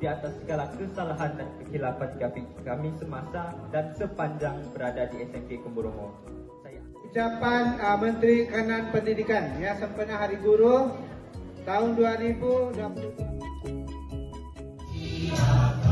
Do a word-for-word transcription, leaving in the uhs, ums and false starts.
di atas segala kesalahan dan kesilapan kami, kami semasa dan sepanjang berada di S M K Kemburongo. Saya ucapan uh, Menteri Kanan Pendidikan ya sempena Hari Guru tahun dua ribu dua puluh dua.